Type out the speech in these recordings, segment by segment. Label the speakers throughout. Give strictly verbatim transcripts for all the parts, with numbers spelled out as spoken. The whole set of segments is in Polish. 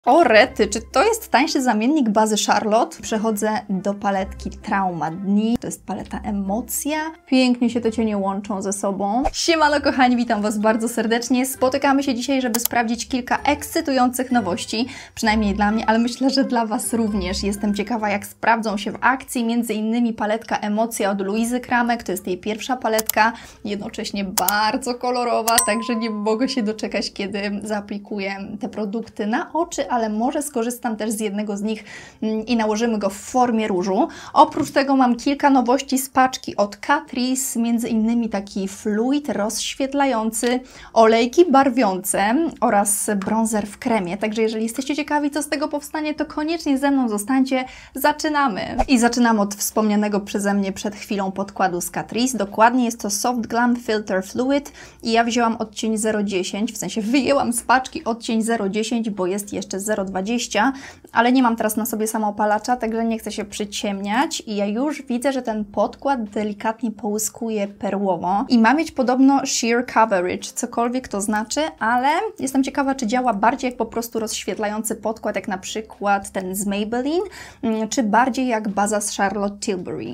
Speaker 1: O rety, czy to jest tańszy zamiennik bazy Charlotte? Przechodzę do paletki Trauma Dni. To jest paleta Emocja. Pięknie się te cienie łączą ze sobą. Siemano kochani, witam Was bardzo serdecznie. Spotykamy się dzisiaj, żeby sprawdzić kilka ekscytujących nowości. Przynajmniej dla mnie, ale myślę, że dla Was również. Jestem ciekawa, jak sprawdzą się w akcji. Między innymi paletka Emocja od Luizy Kramek. To jest jej pierwsza paletka. Jednocześnie bardzo kolorowa, także nie mogę się doczekać, kiedy zaaplikuję te produkty na oczy, ale może skorzystam też z jednego z nich i nałożymy go w formie różu. Oprócz tego mam kilka nowości z paczki od Catrice, między innymi taki fluid rozświetlający, olejki barwiące oraz bronzer w kremie. Także jeżeli jesteście ciekawi, co z tego powstanie, to koniecznie ze mną zostańcie. Zaczynamy! I zaczynam od wspomnianego przeze mnie przed chwilą podkładu z Catrice. Dokładnie jest to Soft Glam Filter Fluid i ja wzięłam odcień zero dziesięć, w sensie wyjęłam z paczki odcień zero dziesięć, bo jest jeszcze zero dwadzieścia, ale nie mam teraz na sobie samoopalacza, także nie chcę się przyciemniać i ja już widzę, że ten podkład delikatnie połyskuje perłowo i ma mieć podobno sheer coverage, cokolwiek to znaczy, ale jestem ciekawa, czy działa bardziej jak po prostu rozświetlający podkład, jak na przykład ten z Maybelline, czy bardziej jak baza z Charlotte Tilbury.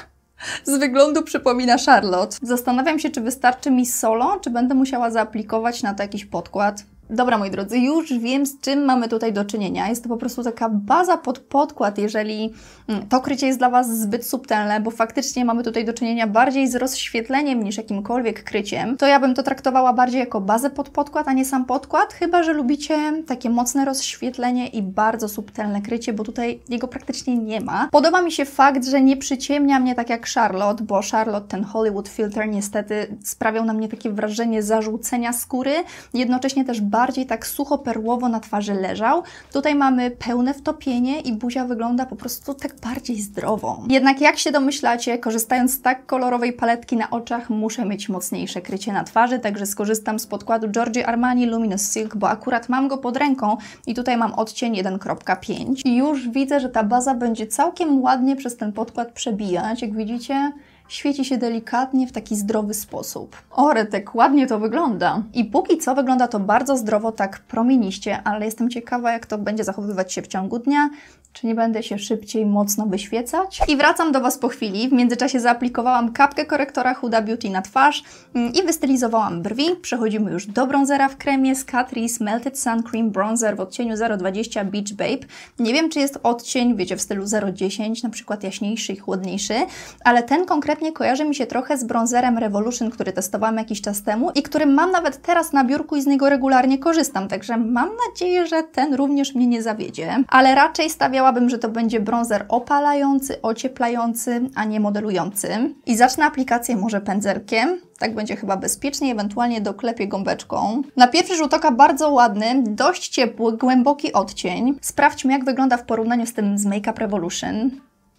Speaker 1: Z wyglądu przypomina Charlotte. Zastanawiam się, czy wystarczy mi solo, czy będę musiała zaaplikować na to jakiś podkład. Dobra, moi drodzy, już wiem, z czym mamy tutaj do czynienia. Jest to po prostu taka baza pod podkład, jeżeli to krycie jest dla Was zbyt subtelne, bo faktycznie mamy tutaj do czynienia bardziej z rozświetleniem niż jakimkolwiek kryciem, to ja bym to traktowała bardziej jako bazę pod podkład, a nie sam podkład, chyba że lubicie takie mocne rozświetlenie i bardzo subtelne krycie, bo tutaj jego praktycznie nie ma. Podoba mi się fakt, że nie przyciemnia mnie tak jak Charlotte, bo Charlotte, ten Hollywood Filter niestety sprawiał na mnie takie wrażenie zażółcenia skóry, jednocześnie też bardzo bardziej tak sucho-perłowo na twarzy leżał. Tutaj mamy pełne wtopienie i buzia wygląda po prostu tak bardziej zdrowo. Jednak jak się domyślacie, korzystając z tak kolorowej paletki na oczach, muszę mieć mocniejsze krycie na twarzy, także skorzystam z podkładu Giorgio Armani Luminous Silk, bo akurat mam go pod ręką i tutaj mam odcień jeden kropka pięć. I już widzę, że ta baza będzie całkiem ładnie przez ten podkład przebijać. Jak widzicie, świeci się delikatnie w taki zdrowy sposób. O, retek, ładnie to wygląda. I póki co wygląda to bardzo zdrowo, tak promieniście, ale jestem ciekawa, jak to będzie zachowywać się w ciągu dnia, czy nie będę się szybciej mocno wyświecać. I wracam do Was po chwili. W międzyczasie zaaplikowałam kapkę korektora Huda Beauty na twarz i wystylizowałam brwi. Przechodzimy już do bronzera w kremie z Catrice Melted Sun Cream Bronzer w odcieniu zero dwadzieścia Beach Babe. Nie wiem, czy jest odcień, wiecie, w stylu zero dziesięć, na przykład jaśniejszy i chłodniejszy, ale ten konkretnie kojarzy mi się trochę z bronzerem Revolution, który testowałam jakiś czas temu i którym mam nawet teraz na biurku i z niego regularnie korzystam, także mam nadzieję, że ten również mnie nie zawiedzie. Ale raczej stawiałabym, że to będzie bronzer opalający, ocieplający, a nie modelujący. I zacznę aplikację może pędzelkiem. Tak będzie chyba bezpieczniej, ewentualnie doklepię gąbeczką. Na pierwszy rzut oka bardzo ładny, dość ciepły, głęboki odcień. Sprawdźmy, jak wygląda w porównaniu z tym z Make Up Revolution.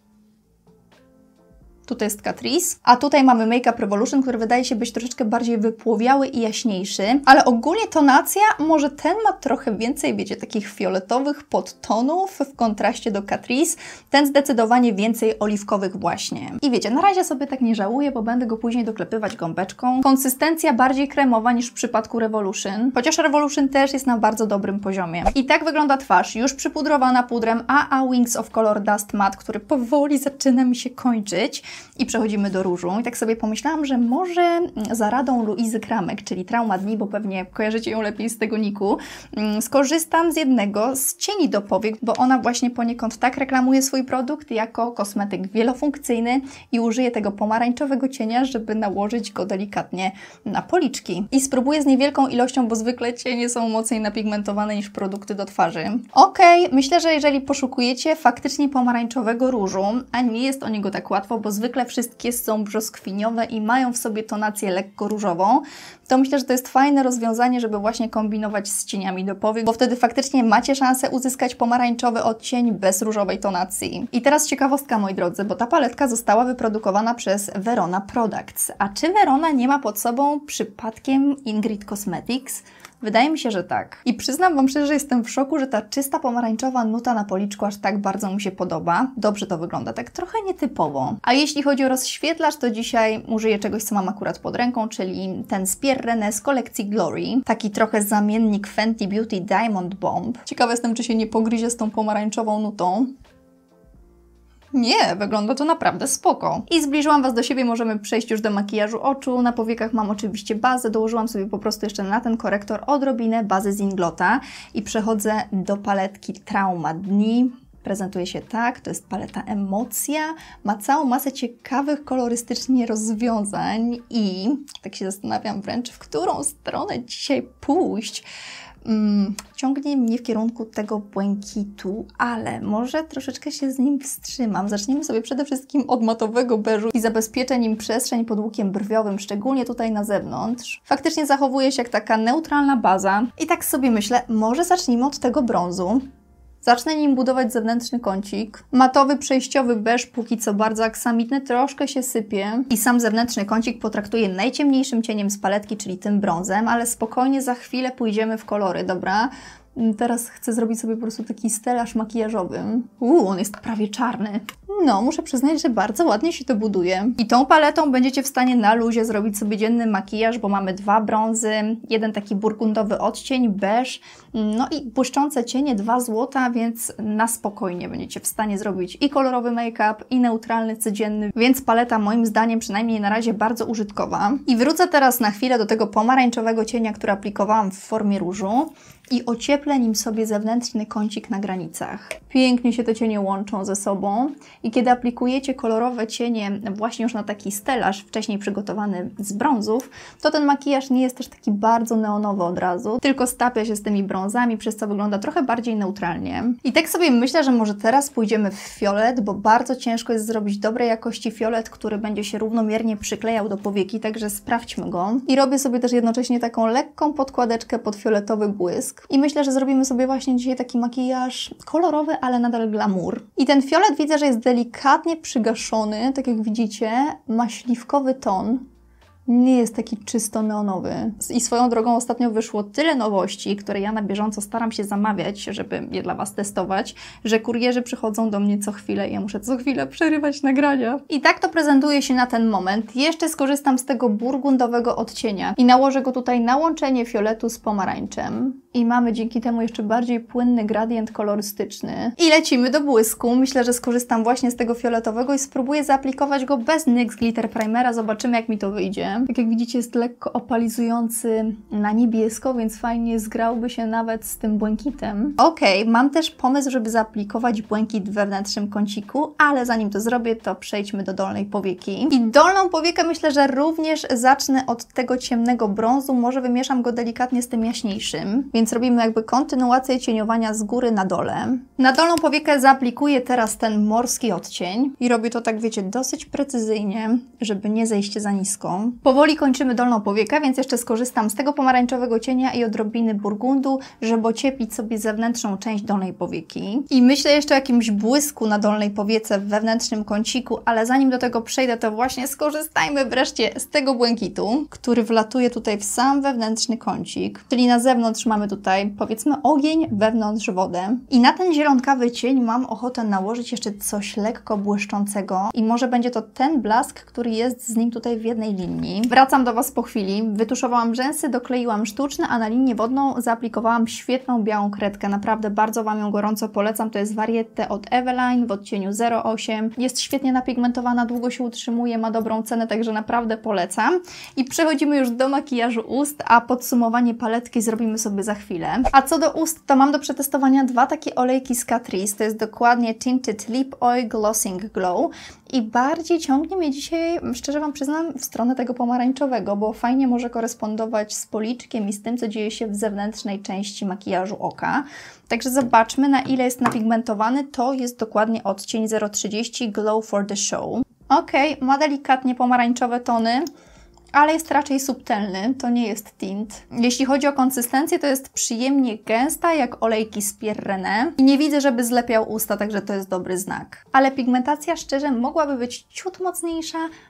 Speaker 1: Tutaj jest Catrice, a tutaj mamy Make Up Revolution, który wydaje się być troszeczkę bardziej wypłowiały i jaśniejszy, ale ogólnie tonacja, może ten ma trochę więcej, wiecie, takich fioletowych podtonów w kontraście do Catrice, ten zdecydowanie więcej oliwkowych właśnie. I wiecie, na razie sobie tak nie żałuję, bo będę go później doklepywać gąbeczką. Konsystencja bardziej kremowa niż w przypadku Revolution, chociaż Revolution też jest na bardzo dobrym poziomie. I tak wygląda twarz, już przypudrowana pudrem A A Wings of Color Dust Matte, który powoli zaczyna mi się kończyć. I przechodzimy do różu. I tak sobie pomyślałam, że może za radą Luizy Kramek, czyli Trauma Dni, bo pewnie kojarzycie ją lepiej z tego niku, skorzystam z jednego z cieni do powiek, bo ona właśnie poniekąd tak reklamuje swój produkt jako kosmetyk wielofunkcyjny i użyję tego pomarańczowego cienia, żeby nałożyć go delikatnie na policzki. I spróbuję z niewielką ilością, bo zwykle cienie są mocniej napigmentowane niż produkty do twarzy. Okej, okay, myślę, że jeżeli poszukujecie faktycznie pomarańczowego różu, a nie jest o niego tak łatwo, bo zwykle Zwykle wszystkie są brzoskwiniowe i mają w sobie tonację lekko różową, to myślę, że to jest fajne rozwiązanie, żeby właśnie kombinować z cieniami do powiek, bo wtedy faktycznie macie szansę uzyskać pomarańczowy odcień bez różowej tonacji. I teraz ciekawostka, moi drodzy, bo ta paletka została wyprodukowana przez Verona Products. A czy Verona nie ma pod sobą przypadkiem Ingrid Cosmetics? Wydaje mi się, że tak. I przyznam Wam szczerze, że jestem w szoku, że ta czysta pomarańczowa nuta na policzku aż tak bardzo mi się podoba. Dobrze to wygląda, tak trochę nietypowo. A jeśli chodzi o rozświetlacz, to dzisiaj użyję czegoś, co mam akurat pod ręką, czyli ten z Pierre René z kolekcji Glory. Taki trochę zamiennik Fenty Beauty Diamond Bomb. Ciekawa jestem, czy się nie pogryzie z tą pomarańczową nutą. Nie, wygląda to naprawdę spoko. I zbliżyłam Was do siebie, możemy przejść już do makijażu oczu. Na powiekach mam oczywiście bazę, dołożyłam sobie po prostu jeszcze na ten korektor odrobinę bazy z Inglota i przechodzę do paletki Trauma Dni. Prezentuje się tak, to jest paleta Emocja, ma całą masę ciekawych kolorystycznie rozwiązań i tak się zastanawiam wręcz, w którą stronę dzisiaj pójść. Hmm, ciągnie mnie w kierunku tego błękitu, ale może troszeczkę się z nim wstrzymam. Zacznijmy sobie przede wszystkim od matowego beżu i zabezpieczę nim przestrzeń pod łukiem brwiowym, szczególnie tutaj na zewnątrz. Faktycznie zachowuje się jak taka neutralna baza i tak sobie myślę, może zacznijmy od tego brązu. Zacznę nim budować zewnętrzny kącik. Matowy, przejściowy beż, póki co bardzo aksamitny, troszkę się sypie. I sam zewnętrzny kącik potraktuję najciemniejszym cieniem z paletki, czyli tym brązem, ale spokojnie za chwilę pójdziemy w kolory, dobra? Teraz chcę zrobić sobie po prostu taki stelaż makijażowy. Uuu, on jest prawie czarny. No, muszę przyznać, że bardzo ładnie się to buduje. I tą paletą będziecie w stanie na luzie zrobić sobie dzienny makijaż, bo mamy dwa brązy, jeden taki burgundowy odcień, beż, no i błyszczące cienie, dwa złota, więc na spokojnie będziecie w stanie zrobić i kolorowy make-up, i neutralny, codzienny, więc paleta moim zdaniem przynajmniej na razie bardzo użytkowa. I wrócę teraz na chwilę do tego pomarańczowego cienia, który aplikowałam w formie różu i ocieplę nim sobie zewnętrzny kącik na granicach. Pięknie się te cienie łączą ze sobą i kiedy aplikujecie kolorowe cienie właśnie już na taki stelaż wcześniej przygotowany z brązów, to ten makijaż nie jest też taki bardzo neonowy od razu, tylko stapia się z tymi brązami, przez co wygląda trochę bardziej neutralnie. I tak sobie myślę, że może teraz pójdziemy w fiolet, bo bardzo ciężko jest zrobić dobrej jakości fiolet, który będzie się równomiernie przyklejał do powieki, także sprawdźmy go. I robię sobie też jednocześnie taką lekką podkładeczkę pod fioletowy błysk. I myślę, że zrobimy sobie właśnie dzisiaj taki makijaż kolorowy, ale nadal glamour. I ten fiolet widzę, że jest delikatnie przygaszony, tak jak widzicie, ma śliwkowy ton. Nie jest taki czysto neonowy. I swoją drogą ostatnio wyszło tyle nowości, które ja na bieżąco staram się zamawiać, żeby je dla Was testować, że kurierzy przychodzą do mnie co chwilę i ja muszę co chwilę przerywać nagrania. I tak to prezentuje się na ten moment. Jeszcze skorzystam z tego burgundowego odcienia i nałożę go tutaj na łączenie fioletu z pomarańczem. I mamy dzięki temu jeszcze bardziej płynny gradient kolorystyczny. I lecimy do błysku. Myślę, że skorzystam właśnie z tego fioletowego i spróbuję zaaplikować go bez NYX Glitter Primera. Zobaczymy, jak mi to wyjdzie. Tak jak widzicie, jest lekko opalizujący na niebiesko, więc fajnie zgrałby się nawet z tym błękitem. Ok, mam też pomysł, żeby zaaplikować błękit we wnętrznym kąciku, ale zanim to zrobię, to przejdźmy do dolnej powieki. I dolną powiekę myślę, że również zacznę od tego ciemnego brązu. Może wymieszam go delikatnie z tym jaśniejszym. Więc robimy jakby kontynuację cieniowania z góry na dole. Na dolną powiekę zaaplikuję teraz ten morski odcień i robię to tak, wiecie, dosyć precyzyjnie, żeby nie zejść za nisko. Powoli kończymy dolną powiekę, więc jeszcze skorzystam z tego pomarańczowego cienia i odrobiny burgundu, żeby ocieplić sobie zewnętrzną część dolnej powieki. I myślę jeszcze o jakimś błysku na dolnej powiece w wewnętrznym kąciku, ale zanim do tego przejdę, to właśnie skorzystajmy wreszcie z tego błękitu, który wlatuje tutaj w sam wewnętrzny kącik, czyli na zewnątrz mamy tutaj, powiedzmy, ogień, wewnątrz wodę. I na ten zielonkawy cień mam ochotę nałożyć jeszcze coś lekko błyszczącego i może będzie to ten blask, który jest z nim tutaj w jednej linii. Wracam do Was po chwili. Wytuszowałam rzęsy, dokleiłam sztuczne, a na linię wodną zaaplikowałam świetną białą kredkę. Naprawdę bardzo Wam ją gorąco polecam. To jest Variette od Eveline w odcieniu zero osiem. Jest świetnie napigmentowana, długo się utrzymuje, ma dobrą cenę, także naprawdę polecam. I przechodzimy już do makijażu ust, a podsumowanie paletki zrobimy sobie za chwilę. A co do ust, to mam do przetestowania dwa takie olejki z Catrice. To jest dokładnie Tinted Lip Oil Glossing Glow. I bardziej ciągnie mnie dzisiaj, szczerze Wam przyznam, w stronę tego pomarańczowego, bo fajnie może korespondować z policzkiem i z tym, co dzieje się w zewnętrznej części makijażu oka. Także zobaczmy, na ile jest napigmentowany. To jest dokładnie odcień zero trzydzieści Glow for the Show. Ok, ma delikatnie pomarańczowe tony, ale jest raczej subtelny, to nie jest tint. Jeśli chodzi o konsystencję, to jest przyjemnie gęsta, jak olejki z Pierre René. I nie widzę, żeby zlepiał usta, także to jest dobry znak. Ale pigmentacja, szczerze, mogłaby być ciut mocniejsza,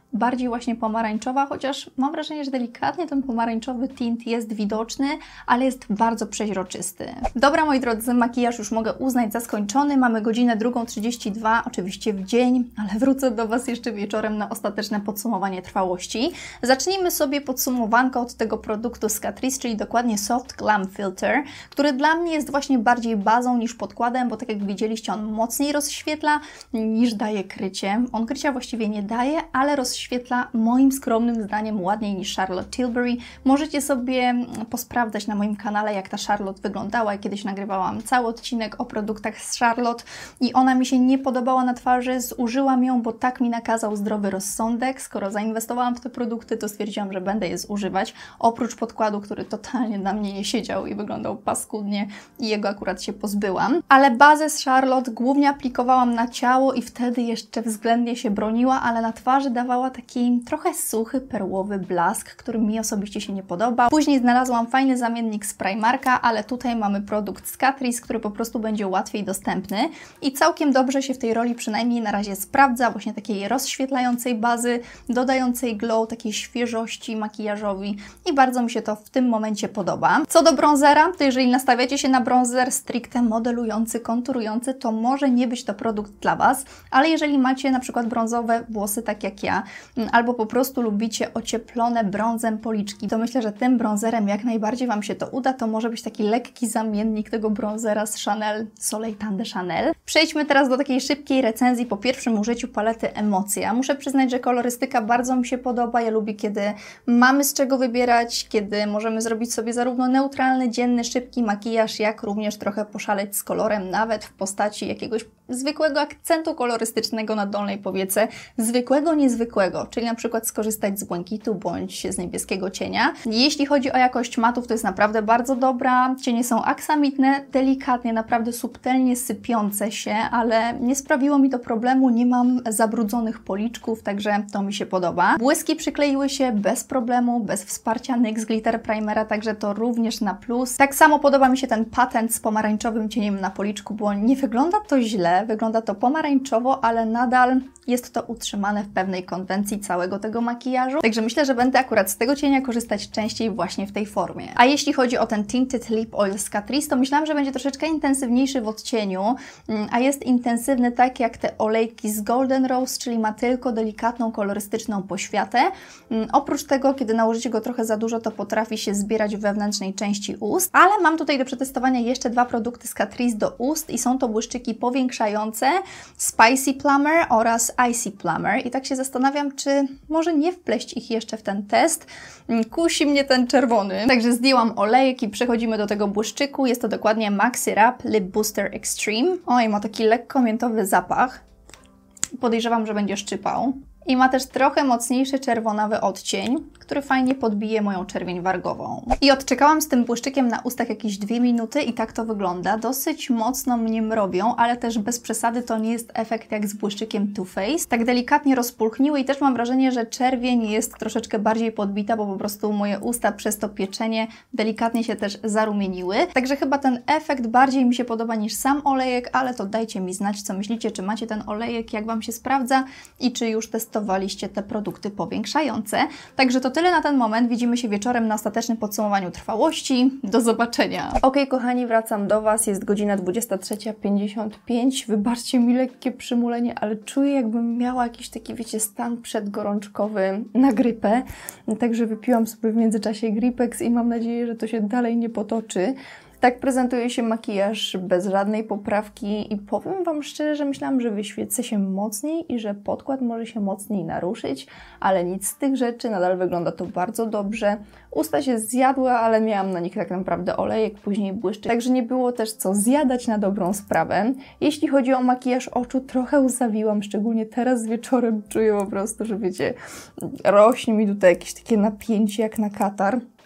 Speaker 1: bardziej właśnie pomarańczowa, chociaż mam wrażenie, że delikatnie ten pomarańczowy tint jest widoczny, ale jest bardzo przeźroczysty. Dobra, moi drodzy, makijaż już mogę uznać za skończony. Mamy godzinę drugą trzydzieści dwa, oczywiście w dzień, ale wrócę do Was jeszcze wieczorem na ostateczne podsumowanie trwałości. Zacznijmy sobie podsumowanko od tego produktu z Catrice, czyli dokładnie Soft Glam Filter, który dla mnie jest właśnie bardziej bazą niż podkładem, bo tak jak widzieliście, on mocniej rozświetla niż daje krycie. On krycia właściwie nie daje, ale rozświetla moim skromnym zdaniem ładniej niż Charlotte Tilbury. Możecie sobie posprawdzać na moim kanale, jak ta Charlotte wyglądała. Kiedyś nagrywałam cały odcinek o produktach z Charlotte i ona mi się nie podobała na twarzy. Zużyłam ją, bo tak mi nakazał zdrowy rozsądek. Skoro zainwestowałam w te produkty, to stwierdziłam, że będę je zużywać. Oprócz podkładu, który totalnie na mnie nie siedział i wyglądał paskudnie i jego akurat się pozbyłam. Ale bazę z Charlotte głównie aplikowałam na ciało i wtedy jeszcze względnie się broniła, ale na twarzy dawała taki trochę suchy, perłowy blask, który mi osobiście się nie podobał. Później znalazłam fajny zamiennik z Primarka, ale tutaj mamy produkt z Catrice, który po prostu będzie łatwiej dostępny i całkiem dobrze się w tej roli przynajmniej na razie sprawdza, właśnie takiej rozświetlającej bazy, dodającej glow, takiej świeżości makijażowi i bardzo mi się to w tym momencie podoba. Co do bronzera, to jeżeli nastawiacie się na bronzer stricte modelujący, konturujący, to może nie być to produkt dla Was, ale jeżeli macie na przykład brązowe włosy, tak jak ja, albo po prostu lubicie ocieplone brązem policzki, to myślę, że tym bronzerem jak najbardziej Wam się to uda. To może być taki lekki zamiennik tego bronzera z Chanel, Soleil Tan de Chanel. Przejdźmy teraz do takiej szybkiej recenzji po pierwszym użyciu palety Emocja. Muszę przyznać, że kolorystyka bardzo mi się podoba. Ja lubię, kiedy mamy z czego wybierać, kiedy możemy zrobić sobie zarówno neutralny, dzienny, szybki makijaż, jak również trochę poszaleć z kolorem, nawet w postaci jakiegoś zwykłego akcentu kolorystycznego na dolnej powiece, zwykłego, niezwykłego, czyli na przykład skorzystać z błękitu bądź z niebieskiego cienia. Jeśli chodzi o jakość matów, to jest naprawdę bardzo dobra. Cienie są aksamitne, delikatnie, naprawdę subtelnie sypiące się, ale nie sprawiło mi to problemu, nie mam zabrudzonych policzków, także to mi się podoba. Błyski przykleiły się bez problemu, bez wsparcia N Y X Glitter Primera, także to również na plus. Tak samo podoba mi się ten patent z pomarańczowym cieniem na policzku, bo nie wygląda to źle, wygląda to pomarańczowo, ale nadal jest to utrzymane w pewnej konwencji całego tego makijażu. Także myślę, że będę akurat z tego cienia korzystać częściej właśnie w tej formie. A jeśli chodzi o ten Tinted Lip Oil z Catrice, to myślałam, że będzie troszeczkę intensywniejszy w odcieniu, a jest intensywny tak jak te olejki z Golden Rose, czyli ma tylko delikatną, kolorystyczną poświatę. Oprócz tego, kiedy nałożycie go trochę za dużo, to potrafi się zbierać w wewnętrznej części ust. Ale mam tutaj do przetestowania jeszcze dwa produkty z Catrice do ust i są to błyszczyki powiększające Spicy Plumber oraz Icy Plumber. I tak się zastanawiam, czy może nie wpleść ich jeszcze w ten test. Kusi mnie ten czerwony. Także zdjęłam olejek i przechodzimy do tego błyszczyku. Jest to dokładnie Maxi Wrap Lip Booster Extreme. Oj, ma taki lekko miętowy zapach. Podejrzewam, że będzie szczypał. I ma też trochę mocniejszy czerwonawy odcień, który fajnie podbije moją czerwień wargową. I odczekałam z tym błyszczykiem na ustach jakieś dwie minuty i tak to wygląda. Dosyć mocno mnie mrowią, ale też bez przesady to nie jest efekt jak z błyszczykiem Too Faced. Tak delikatnie rozpulchniły i też mam wrażenie, że czerwień jest troszeczkę bardziej podbita, bo po prostu moje usta przez to pieczenie delikatnie się też zarumieniły. Także chyba ten efekt bardziej mi się podoba niż sam olejek, ale to dajcie mi znać, co myślicie, czy macie ten olejek, jak Wam się sprawdza i czy już testowaliście te produkty powiększające. Także to tyle na ten moment. Widzimy się wieczorem na ostatecznym podsumowaniu trwałości. Do zobaczenia. Ok, kochani, wracam do Was. Jest godzina dwudziesta trzecia pięćdziesiąt pięć. Wybaczcie mi lekkie przymulenie, ale czuję, jakbym miała jakiś taki, wiecie, stan przedgorączkowy na grypę. Także wypiłam sobie w międzyczasie Gripex i mam nadzieję, że to się dalej nie potoczy. Tak prezentuje się makijaż bez żadnej poprawki i powiem Wam szczerze, że myślałam, że wyświecę się mocniej i że podkład może się mocniej naruszyć, ale nic z tych rzeczy, nadal wygląda to bardzo dobrze. Usta się zjadły, ale miałam na nich tak naprawdę olejek, później błyszczyk, także nie było też co zjadać na dobrą sprawę. Jeśli chodzi o makijaż oczu, trochę łzawiłam, szczególnie teraz wieczorem czuję po prostu, że wiecie, rośnie mi tutaj jakieś takie napięcie jak na katar.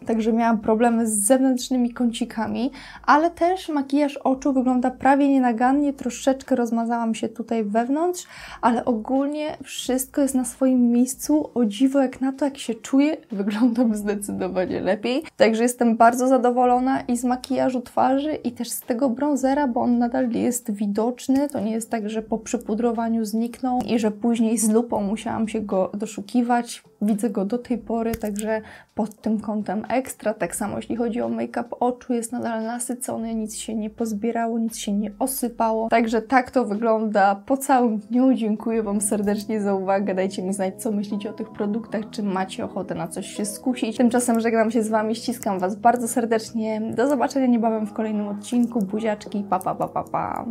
Speaker 1: także miałam problemy z zewnętrznymi kącikami, ale też makijaż oczu wygląda prawie nienagannie, troszeczkę rozmazałam się tutaj wewnątrz, ale ogólnie wszystko jest na swoim miejscu. O dziwo, jak na to, jak się czuję, wyglądam zdecydowanie lepiej. Także jestem bardzo zadowolona i z makijażu twarzy, i też z tego bronzera, bo on nadal jest widoczny. To nie jest tak, że po przypudrowaniu zniknął i że później z lupą musiałam się go doszukiwać. Widzę go do tej pory, także pod tym kątem ekstra. Tak samo jeśli chodzi o make-up oczu, jest nadal nasycony, nic się nie pozbierało, nic się nie osypało. Także tak to wygląda po całym dniu. Dziękuję Wam serdecznie za uwagę. Dajcie mi znać, co myślicie o tych produktach, czy macie ochotę na coś się skusić. Tymczasem żegnam się z Wami, ściskam Was bardzo serdecznie. Do zobaczenia niebawem w kolejnym odcinku. Buziaczki, pa pa pa pa pa.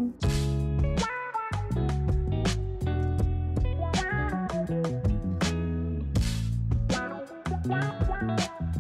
Speaker 2: Wow, wow, wow.